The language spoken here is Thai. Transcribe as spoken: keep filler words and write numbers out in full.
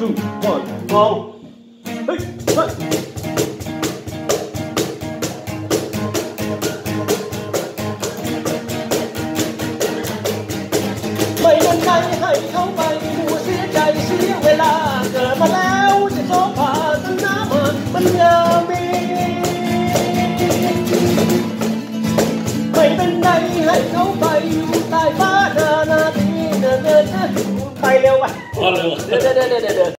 two one มองเฮ้ยเฮ้ยไม่เป็นไรให้เขาไปดูเสียใจเสียเวลาเกิดมาแล้วจะโซฟาสนามมันยามีไม่เป็นไรให้เขาไปอยู่ใต้ฟ้านานาทีเดินเดินไปเร็วไปเดินเดินเดินเดิน